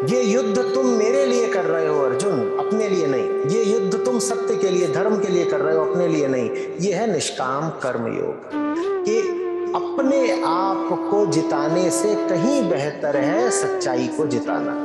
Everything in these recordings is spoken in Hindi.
ये युद्ध तुम मेरे लिए कर रहे हो अर्जुन, अपने लिए नहीं। ये युद्ध तुम सत्य के लिए, धर्म के लिए कर रहे हो, अपने लिए नहीं। ये है निष्काम कर्म योग, कि अपने आप को जिताने से कहीं बेहतर है सच्चाई को जिताना।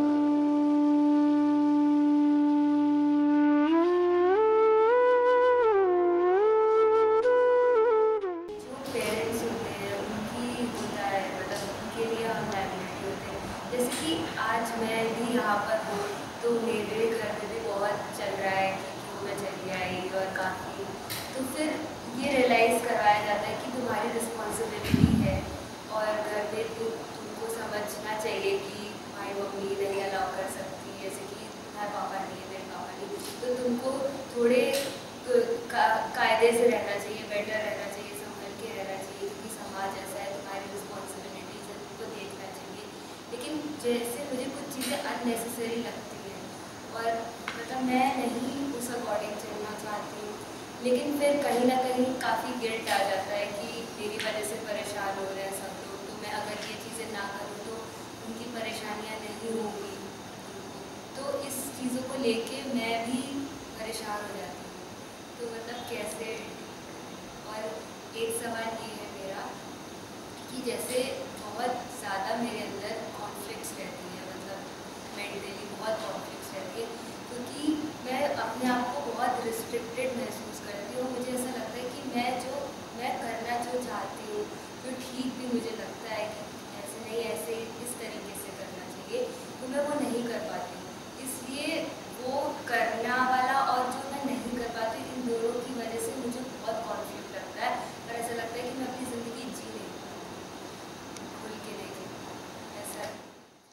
जैसे कि आज मैं भी यहाँ पर हूँ, तो मेरे घर में भी बहुत चल रहा है कि क्यों मैं चली आई, और काफ़ी तो फिर ये रियलाइज़ करवाया जाता है कि तुम्हारी रिस्पॉन्सिबिलिटी है, और घर में तुमको समझना चाहिए कि भाई मम्मी नहीं अलाउ कर सकती, जैसे कि तुम्हारे पापा नहीं है, मेरे पापा नहीं, तो तुमको थोड़े कायदे से रहना चाहिए, बेटर रहना चाहिए, संभल के रहना चाहिए, क्योंकि समाज ऐसा है, तुम्हारी रिस्पॉन्सिबिलिटीज है, तुमको देखना चाहिए। लेकिन जैसे मुझे कुछ चीज़ें अननेसेसरी लगती हैं, और मतलब मैं नहीं उस अकॉर्डिंग चलना चाहती हूँ, लेकिन फिर कहीं ना कहीं काफ़ी गिल्ट आ जाता है कि मेरी वजह से परेशान हो रहे हैं सब लोग, तो मैं अगर ये चीज़ें ना करूँ तो उनकी परेशानियाँ नहीं होंगी। तो इस चीज़ों को लेके मैं भी परेशान हो जाती हूँ, तो मतलब कैसे। और एक सवाल ये है मेरा कि जैसे बहुत ज़्यादा मेरे अंदर कॉन्फ्लिक्ट्स रहती है, मतलब मेंटली बहुत कॉन्फ्लिक्ट्स रहती है, क्योंकि मैं अपने आप को बहुत रिस्ट्रिक्टेड महसूस करती हूँ। मुझे ऐसा लगता है कि मैं करना जो चाहती हूँ, जो ठीक भी मुझे लगता है कि ऐसे नहीं, ऐसे इस तरीके से करना चाहिए, तो मैं वो नहीं कर पाती हूँ। इसलिए वो करना वाला और जो मैं नहीं कर पाती, इन दोनों की वजह से मुझे बहुत कॉन्फ्लिक्ट लगता है, और ऐसा लगता है कि मैं अपनी ज़िंदगी जी नहीं पाती, खुल के नहीं जी पाती, ऐसा है।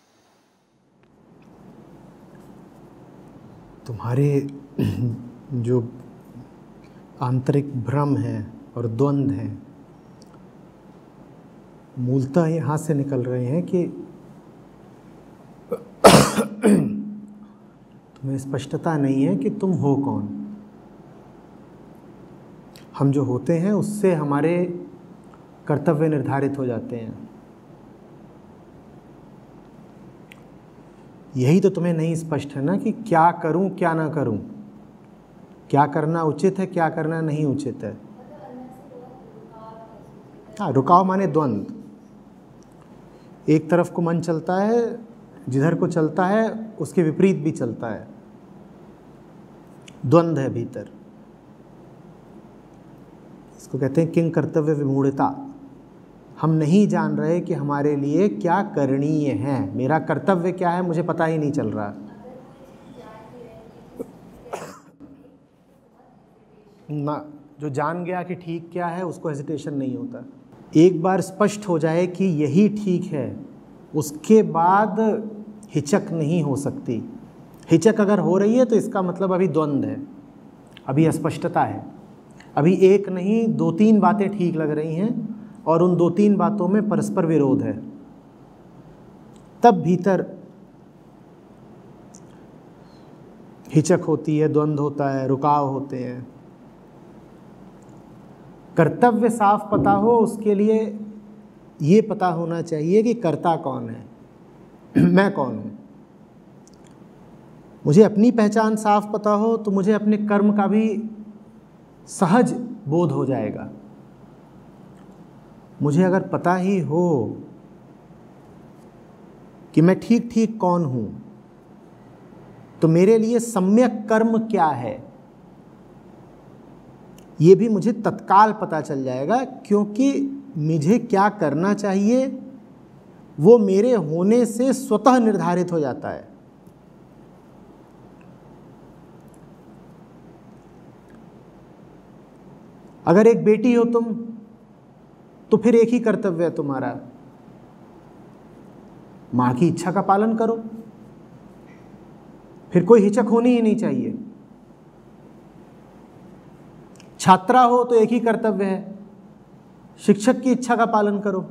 तुम्हारे जो आंतरिक भ्रम है और द्वंद्व है, मूलतः यहाँ से निकल रहे हैं कि तुम्हें स्पष्टता नहीं है कि तुम हो कौन। हम जो होते हैं उससे हमारे कर्तव्य निर्धारित हो जाते हैं। यही तो तुम्हें नहीं स्पष्ट है ना कि क्या करूं क्या ना करूं, क्या करना उचित है क्या करना नहीं उचित है। हाँ, रुकाव माने द्वंद्व। एक तरफ को मन चलता है, जिधर को चलता है उसके विपरीत भी चलता है, द्वंद्व है भीतर। इसको कहते हैं किंग कर्तव्य विमूढ़ता। हम नहीं जान रहे कि हमारे लिए क्या करणीय है, मेरा कर्तव्य क्या है मुझे पता ही नहीं चल रहा। ना, जो जान गया कि ठीक क्या है उसको हेजिटेशन नहीं होता। एक बार स्पष्ट हो जाए कि यही ठीक है, उसके बाद हिचक नहीं हो सकती। हिचक अगर हो रही है तो इसका मतलब अभी द्वंद्व है, अभी अस्पष्टता है, अभी एक नहीं दो तीन बातें ठीक लग रही हैं और उन दो तीन बातों में परस्पर विरोध है। तब भीतर हिचक होती है, द्वंद्व होता है, रुकाव होते हैं। कर्तव्य साफ पता हो, उसके लिए ये पता होना चाहिए कि कर्ता कौन है, मैं कौन हूँ। मुझे अपनी पहचान साफ पता हो तो मुझे अपने कर्म का भी सहज बोध हो जाएगा। मुझे अगर पता ही हो कि मैं ठीक ठीक कौन हूँ, तो मेरे लिए सम्यक कर्म क्या है ये भी मुझे तत्काल पता चल जाएगा, क्योंकि मुझे क्या करना चाहिए वो मेरे होने से स्वतः निर्धारित हो जाता है। अगर एक बेटी हो तुम, तो फिर एक ही कर्तव्य है तुम्हारा, मां की इच्छा का पालन करो, फिर कोई हिचक होनी ही नहीं चाहिए। छात्रा हो तो एक ही कर्तव्य है, शिक्षक की इच्छा का पालन करो।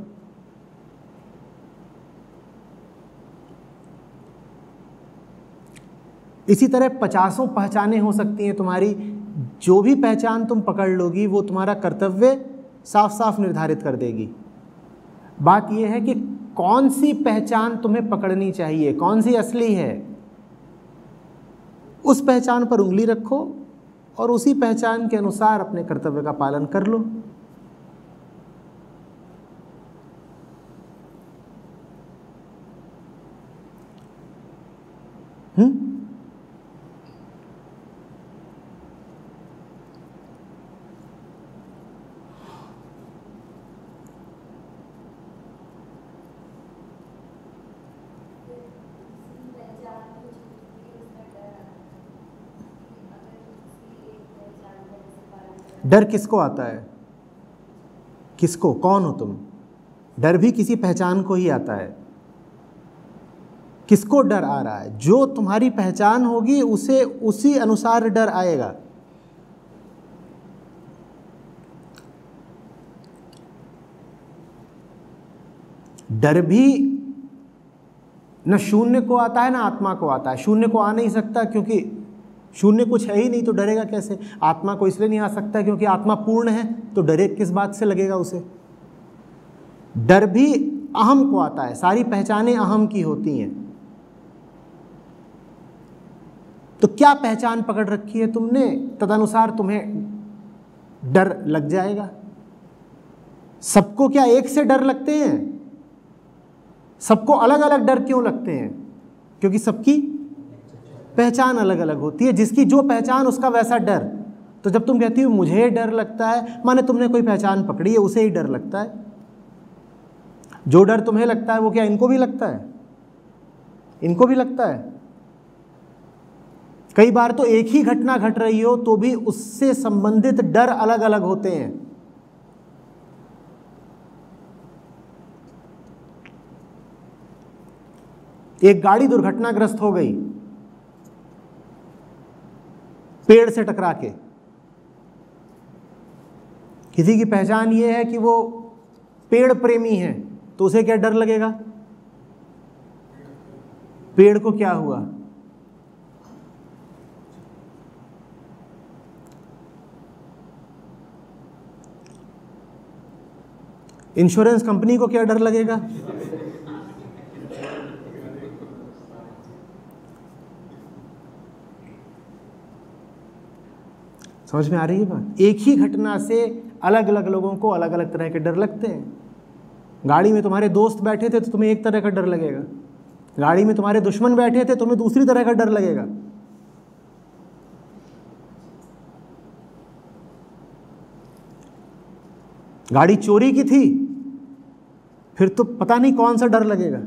इसी तरह 50 पहचानें हो सकती हैं तुम्हारी, जो भी पहचान तुम पकड़ लोगी वो तुम्हारा कर्तव्य साफ साफ निर्धारित कर देगी। बात यह है कि कौन सी पहचान तुम्हें पकड़नी चाहिए, कौन सी असली है, उस पहचान पर उंगली रखो और उसी पहचान के अनुसार अपने कर्तव्य का पालन कर लो। डर किसको आता है? किसको? कौन हो तुम? डर भी किसी पहचान को ही आता है। किसको डर आ रहा है? जो तुम्हारी पहचान होगी उसे उसी अनुसार डर आएगा। डर भी न शून्य को आता है ना आत्मा को आता है। शून्य को आ नहीं सकता क्योंकि शून्य कुछ है ही नहीं, तो डरेगा कैसे? आत्मा को इसलिए नहीं आ सकता क्योंकि आत्मा पूर्ण है, तो डरे किस बात से लगेगा उसे? डर भी अहम को आता है। सारी पहचानें अहम की होती हैं। तो क्या पहचान पकड़ रखी है तुमने, तदनुसार तुम्हें डर लग जाएगा। सबको क्या एक से डर लगते हैं? सबको अलग अलग डर क्यों लगते हैं? क्योंकि सबकी पहचान अलग अलग होती है। जिसकी जो पहचान उसका वैसा डर। तो जब तुम कहती हो मुझे डर लगता है, माने तुमने कोई पहचान पकड़ी है, उसे ही डर लगता है। जो डर तुम्हें लगता है वो क्या इनको भी लगता है? इनको भी लगता है। कई बार तो एक ही घटना घट रही हो तो भी उससे संबंधित डर अलग अलग होते हैं। एक गाड़ी दुर्घटनाग्रस्त हो गई पेड़ से टकरा के। किसी की पहचान ये है कि वो पेड़ प्रेमी है, तो उसे क्या डर लगेगा? पेड़ को क्या हुआ? इंश्योरेंस कंपनी को क्या डर लगेगा? समझ में आ रही है बात? एक ही घटना से अलग अलग लोगों को अलग अलग तरह के डर लगते हैं। गाड़ी में तुम्हारे दोस्त बैठे थे तो तुम्हें एक तरह का डर लगेगा। गाड़ी में तुम्हारे दुश्मन बैठे थे, तुम्हें दूसरी तरह का डर लगेगा। गाड़ी चोरी की थी, फिर तो पता नहीं कौन सा डर लगेगा।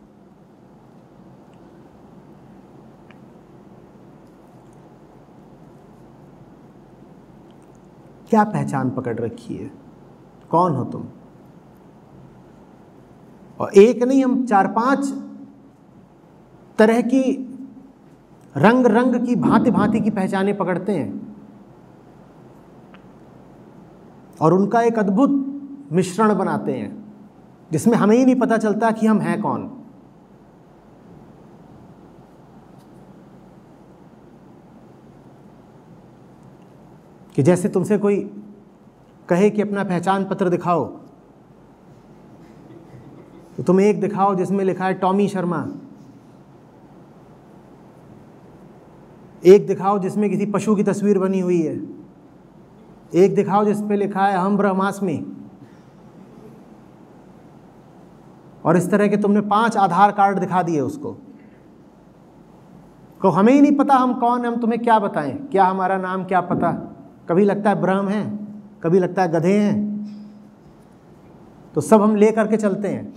क्या पहचान पकड़ रखी है? कौन हो तुम? और एक नहीं, हम 4-5 तरह की रंग रंग की भांति भांति की पहचानें पकड़ते हैं और उनका एक अद्भुत मिश्रण बनाते हैं जिसमें हमें ही नहीं पता चलता कि हम हैं कौन। कि जैसे तुमसे कोई कहे कि अपना पहचान पत्र दिखाओ, तो तुम एक दिखाओ जिसमें लिखा है टॉमी शर्मा, एक दिखाओ जिसमें किसी पशु की तस्वीर बनी हुई है, एक दिखाओ जिस पे लिखा है अहम ब्रह्मास्मि, और इस तरह के तुमने 5 आधार कार्ड दिखा दिए उसको। को हमें ही नहीं पता हम कौन हैं, हम तुम्हें क्या बताएं? क्या हमारा नाम, क्या पता? कभी लगता है ब्रह्म हैं, कभी लगता है गधे हैं, तो सब हम ले करके चलते हैं।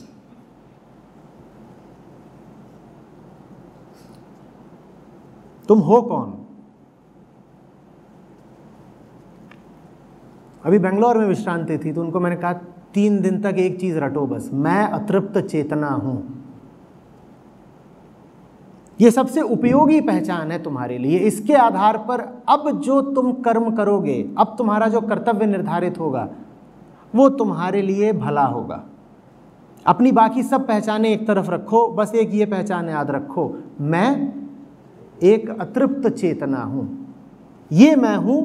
तुम हो कौन? अभी बेंगलोर में विश्रांति थी तो उनको मैंने कहा 3 दिन तक एक चीज रटो बस, मैं अतृप्त चेतना हूं। ये सबसे उपयोगी पहचान है तुम्हारे लिए। इसके आधार पर अब जो तुम कर्म करोगे, अब तुम्हारा जो कर्तव्य निर्धारित होगा वो तुम्हारे लिए भला होगा। अपनी बाकी सब पहचानें एक तरफ रखो, बस एक ये पहचान याद रखो, मैं एक अतृप्त चेतना हूं। ये मैं हूं,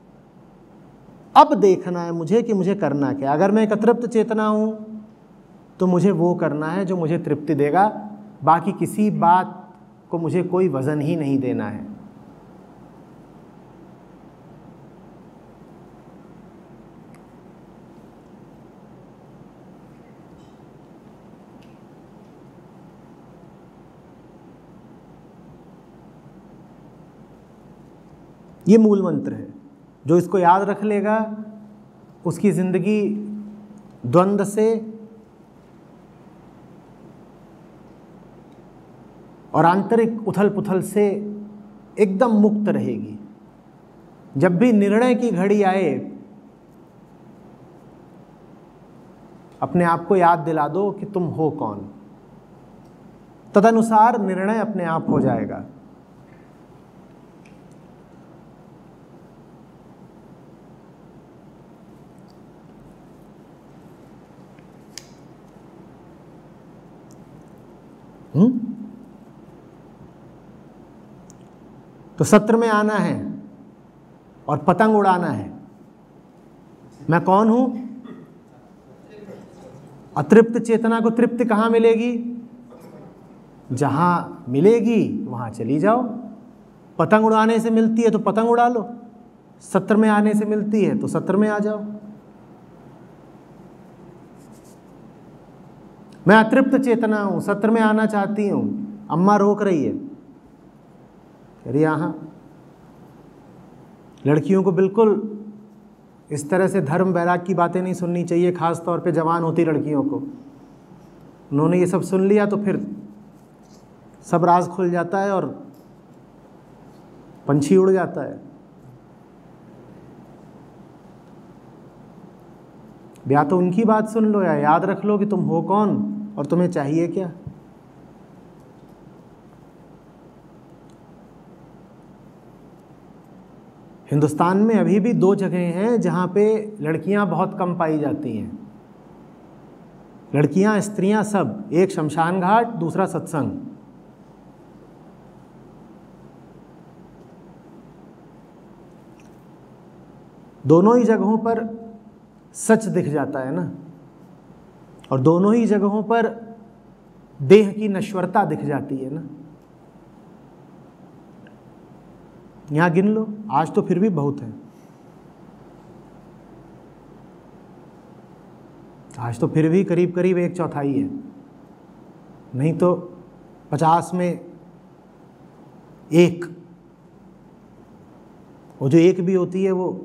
अब देखना है मुझे कि मुझे करना क्या। अगर मैं एक अतृप्त चेतना हूं तो मुझे वो करना है जो मुझे तृप्ति देगा, बाकी किसी बात को मुझे कोई वज़न ही नहीं देना है। ये मूल मंत्र है। जो इसको याद रख लेगा उसकी ज़िंदगी द्वंद्व से और आंतरिक उथल पुथल से एकदम मुक्त रहेगी। जब भी निर्णय की घड़ी आए, अपने आप को याद दिला दो कि तुम हो कौन, तदनुसार निर्णय अपने आप हो जाएगा। तो सत्र में आना है और पतंग उड़ाना है। मैं कौन हूं? अतृप्त चेतना को तृप्ति कहाँ मिलेगी? जहां मिलेगी वहां चली जाओ। पतंग उड़ाने से मिलती है तो पतंग उड़ा लो, सत्र में आने से मिलती है तो सत्र में आ जाओ। मैं अतृप्त चेतना हूं, सत्र में आना चाहती हूं, अम्मा रोक रही है। अरे यहाँ लड़कियों को बिल्कुल इस तरह से धर्म वैराग की बातें नहीं सुननी चाहिए, खास तौर पे जवान होती लड़कियों को। उन्होंने ये सब सुन लिया तो फिर सब राज खुल जाता है और पंछी उड़ जाता है। या तो उनकी बात सुन लो या याद रख लो कि तुम हो कौन और तुम्हें चाहिए क्या। हिंदुस्तान में अभी भी 2 जगह हैं जहाँ पे लड़कियाँ बहुत कम पाई जाती हैं। लड़कियाँ स्त्रियाँ सब, एक शमशान घाट, दूसरा सत्संग। दोनों ही जगहों पर सच दिख जाता है ना, और दोनों ही जगहों पर देह की नश्वरता दिख जाती है ना। यहाँ गिन लो, आज तो फिर भी बहुत है, आज तो फिर भी करीब करीब 1/4 है, नहीं तो 50 में 1। वो जो 1 भी होती है वो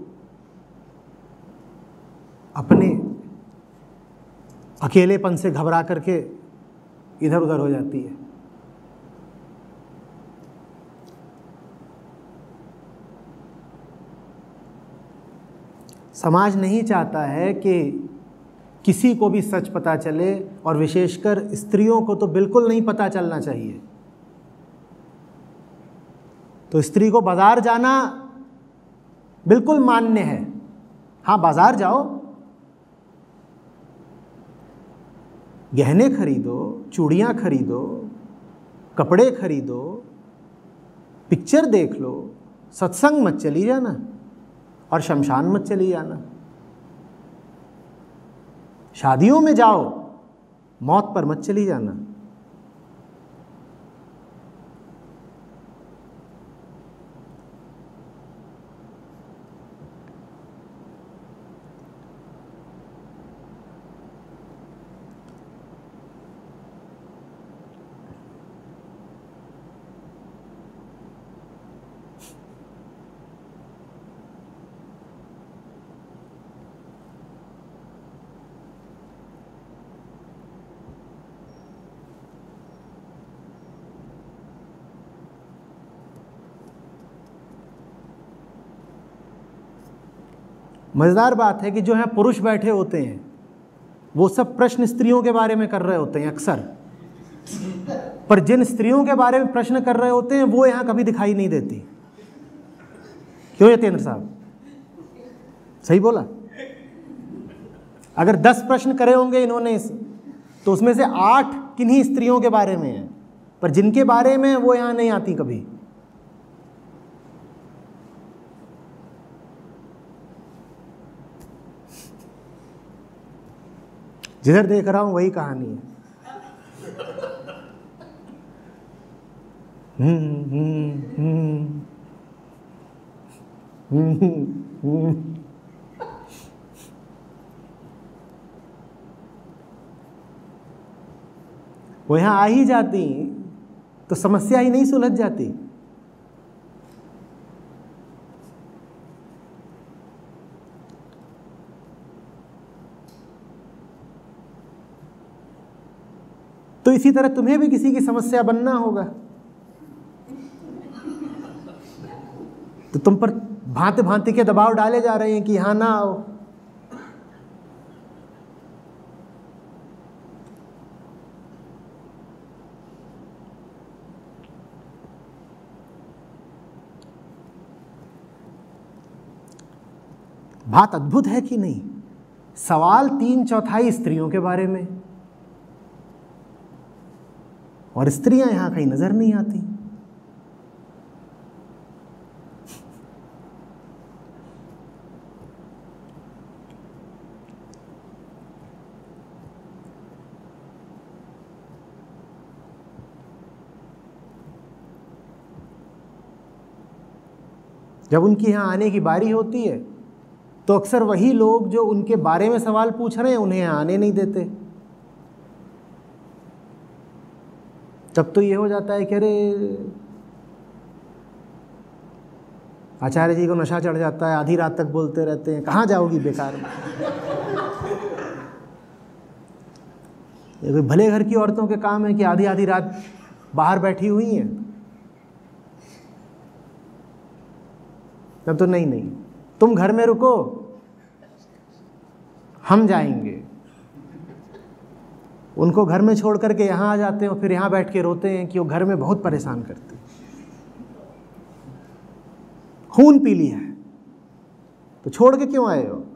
अपने अकेलेपन से घबरा करके इधर उधर हो जाती है। समाज नहीं चाहता है कि किसी को भी सच पता चले, और विशेषकर स्त्रियों को तो बिल्कुल नहीं पता चलना चाहिए। तो स्त्री को बाजार जाना बिल्कुल मान्य है। हाँ, बाजार जाओ, गहने खरीदो, चूड़ियाँ खरीदो, कपड़े खरीदो, पिक्चर देख लो, सत्संग मत चली जाना और शमशान मत चली जाना। शादियों में जाओ, मौत पर मत चली जाना। मज़ेदार बात है कि जो यहाँ पुरुष बैठे होते हैं वो सब प्रश्न स्त्रियों के बारे में कर रहे होते हैं अक्सर, पर जिन स्त्रियों के बारे में प्रश्न कर रहे होते हैं वो यहाँ कभी दिखाई नहीं देती। क्यों यतेंद्र साहब? सही बोला? अगर 10 प्रश्न करे होंगे इन्होंने तो उसमें से 8 किन्हीं स्त्रियों के बारे में है, पर जिनके बारे में वो यहाँ नहीं आती कभी। जिधर देख रहा हूं वही कहानी है। वो यहां आ ही जाती तो समस्या ही नहीं सुलझ जाती। तो इसी तरह तुम्हें भी किसी की समस्या बनना होगा, तो तुम पर भांति भांति के दबाव डाले जा रहे हैं कि यहां ना आओ। बात अद्भुत है कि नहीं? सवाल 3/4 स्त्रियों के बारे में, और स्त्रियां यहां कहीं नजर नहीं आती। जब उनकी यहां आने की बारी होती है तो अक्सर वही लोग जो उनके बारे में सवाल पूछ रहे हैं उन्हें यहां आने नहीं देते। तब तो ये हो जाता है कि अरे आचार्य जी को नशा चढ़ जाता है, आधी रात तक बोलते रहते हैं, कहाँ जाओगी बेकार में। ये कोई भले घर की औरतों के काम है कि आधी आधी रात बाहर बैठी हुई हैं। तब तो नहीं, तुम घर में रुको, हम जाएंगे। उनको घर में छोड़ करके यहाँ आ जाते हैं और फिर यहाँ बैठ के रोते हैं कि वो घर में बहुत परेशान करते हैं, खून पी लिया है, तो छोड़ के क्यों आए हो?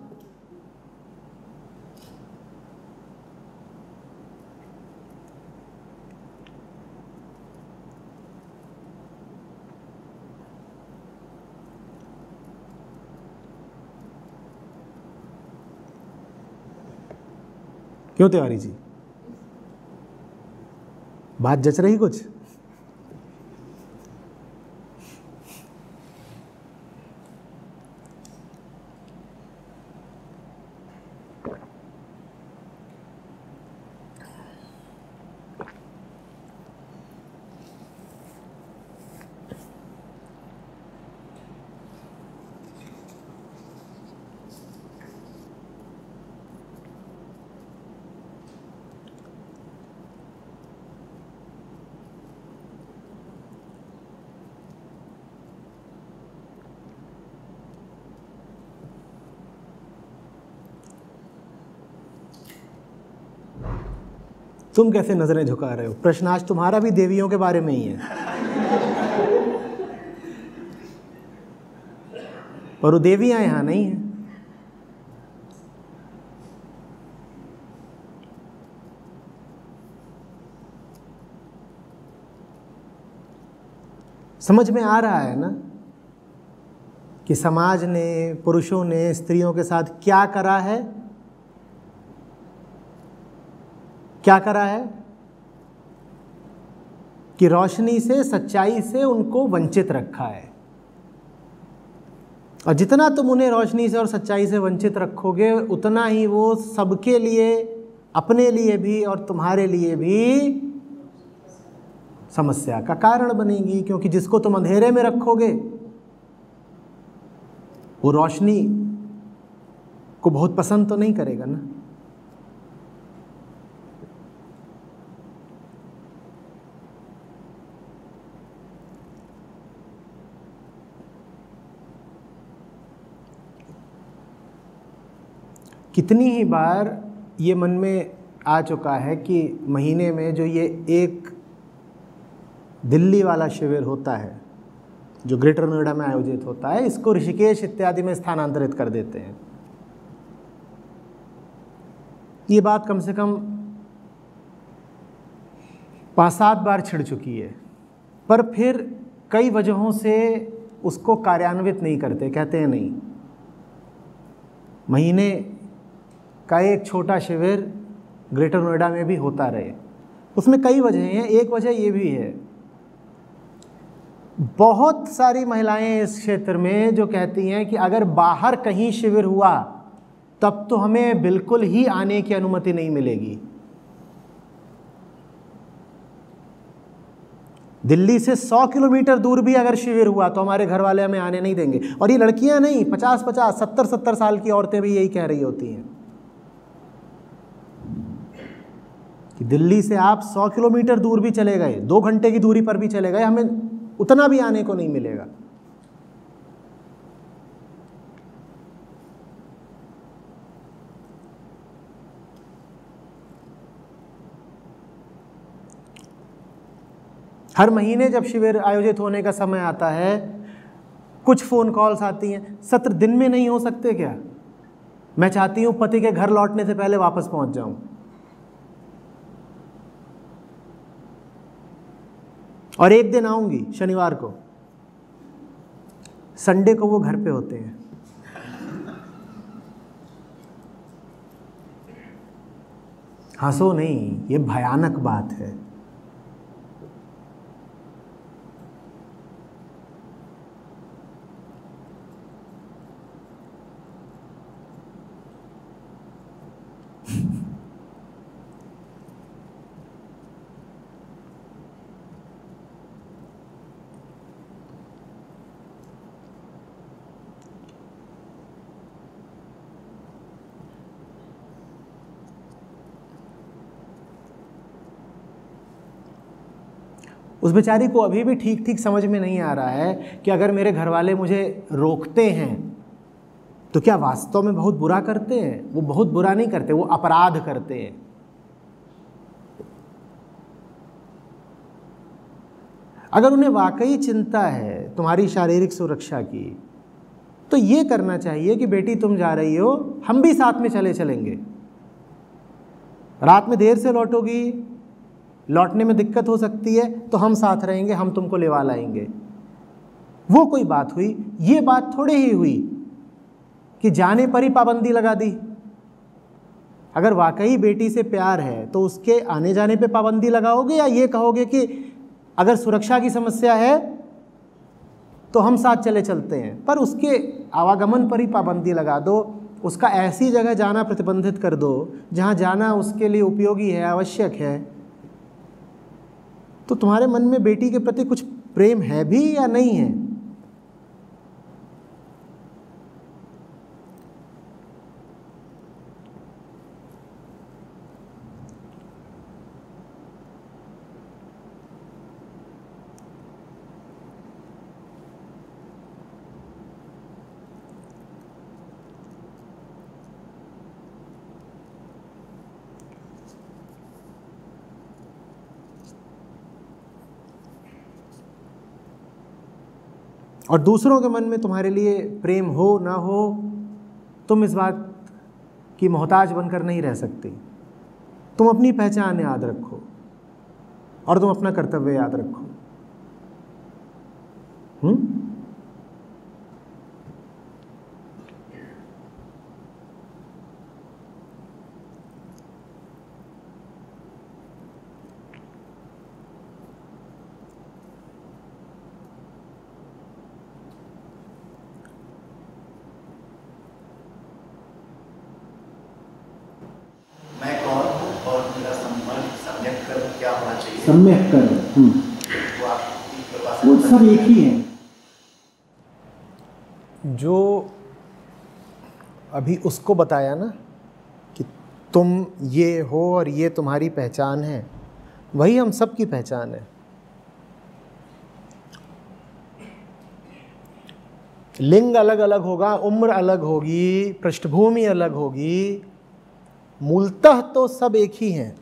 क्यों तिवारी जी, बात जच रही कुछ? तुम कैसे नजरें झुका रहे हो? प्रश्न आज तुम्हारा भी देवियों के बारे में ही है, पर वो देवियां यहां नहीं है। समझ में आ रहा है ना कि समाज ने, पुरुषों ने स्त्रियों के साथ क्या करा है? क्या करा है कि रोशनी से, सच्चाई से उनको वंचित रखा है। और जितना तुम उन्हें रोशनी से और सच्चाई से वंचित रखोगे, उतना ही वो सबके लिए, अपने लिए भी और तुम्हारे लिए भी समस्या का कारण बनेगी। क्योंकि जिसको तुम अंधेरे में रखोगे वो रोशनी को बहुत पसंद तो नहीं करेगा ना। कितनी ही बार ये मन में आ चुका है कि महीने में जो ये एक दिल्ली वाला शिविर होता है जो ग्रेटर नोएडा में आयोजित होता है, इसको ऋषिकेश इत्यादि में स्थानांतरित कर देते हैं। ये बात कम से कम 5-7 बार छिड़ चुकी है, पर फिर कई वजहों से उसको कार्यान्वित नहीं करते। कहते हैं नहीं, महीने का एक छोटा शिविर ग्रेटर नोएडा में भी होता रहे। उसमें कई वजह हैं, एक वजह ये भी है, बहुत सारी महिलाएं इस क्षेत्र में जो कहती हैं कि अगर बाहर कहीं शिविर हुआ तब तो हमें बिल्कुल ही आने की अनुमति नहीं मिलेगी। दिल्ली से 100 किलोमीटर दूर भी अगर शिविर हुआ तो हमारे घर वाले हमें आने नहीं देंगे। और ये लड़कियां नहीं, 50-50, 70-70 साल की औरतें भी यही कह रही होती हैं कि दिल्ली से आप 100 किलोमीटर दूर भी चले गए, 2 घंटे की दूरी पर भी चले गए, हमें उतना भी आने को नहीं मिलेगा। हर महीने जब शिविर आयोजित होने का समय आता है, कुछ फ़ोन कॉल्स आती हैं, सत्र दिन में नहीं हो सकते क्या? मैं चाहती हूँ पति के घर लौटने से पहले वापस पहुँच जाऊँ। और एक दिन आऊँगी शनिवार को, संडे को वो घर पे होते हैं। हंसो नहीं, ये भयानक बात है। उस बेचारी को अभी भी ठीक ठीक समझ में नहीं आ रहा है कि अगर मेरे घर वाले मुझे रोकते हैं तो क्या वास्तव में बहुत बुरा करते हैं? वो बहुत बुरा नहीं करते, वो अपराध करते हैं। अगर उन्हें वाकई चिंता है तुम्हारी शारीरिक सुरक्षा की, तो ये करना चाहिए कि बेटी तुम जा रही हो, हम भी साथ में चलेंगे। रात में देर से लौटोगी, लौटने में दिक्कत हो सकती है, तो हम साथ रहेंगे, हम तुमको लेवा लाएंगे। वो कोई बात हुई। ये बात थोड़ी ही हुई कि जाने पर ही पाबंदी लगा दी। अगर वाकई बेटी से प्यार है तो उसके आने जाने पे पाबंदी लगाओगे, या ये कहोगे कि अगर सुरक्षा की समस्या है तो हम साथ चलते हैं, पर उसके आवागमन पर ही पाबंदी लगा दो। उसका ऐसी जगह जाना प्रतिबंधित कर दो जहाँ जाना उसके लिए उपयोगी है, आवश्यक है। तो तुम्हारे मन में बेटी के प्रति कुछ प्रेम है भी या नहीं है? और दूसरों के मन में तुम्हारे लिए प्रेम हो ना हो, तुम इस बात की मोहताज बनकर नहीं रह सकती। तुम अपनी पहचान याद रखो और तुम अपना कर्तव्य याद रखो। सम्यक कर्म, वो सब एक ही है। जो अभी उसको बताया ना कि तुम ये हो और ये तुम्हारी पहचान है, वही हम सब की पहचान है। लिंग अलग अलग होगा, उम्र अलग होगी, पृष्ठभूमि अलग होगी, मूलतः तो सब एक ही हैं।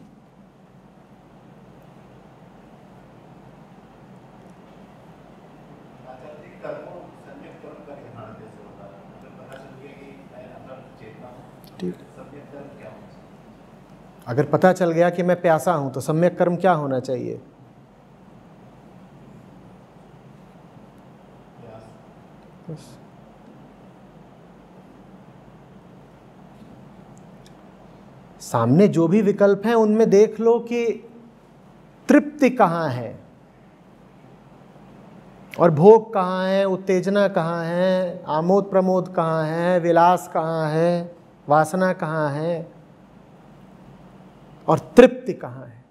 अगर पता चल गया कि मैं प्यासा हूं तो सम्यक कर्म क्या होना चाहिए? सामने जो भी विकल्प हैं उनमें देख लो कि तृप्ति कहाँ है और भोग कहाँ है, उत्तेजना कहाँ है, आमोद प्रमोद कहाँ है, विलास कहाँ है, वासना कहाँ है और तृप्ति कहाँ है।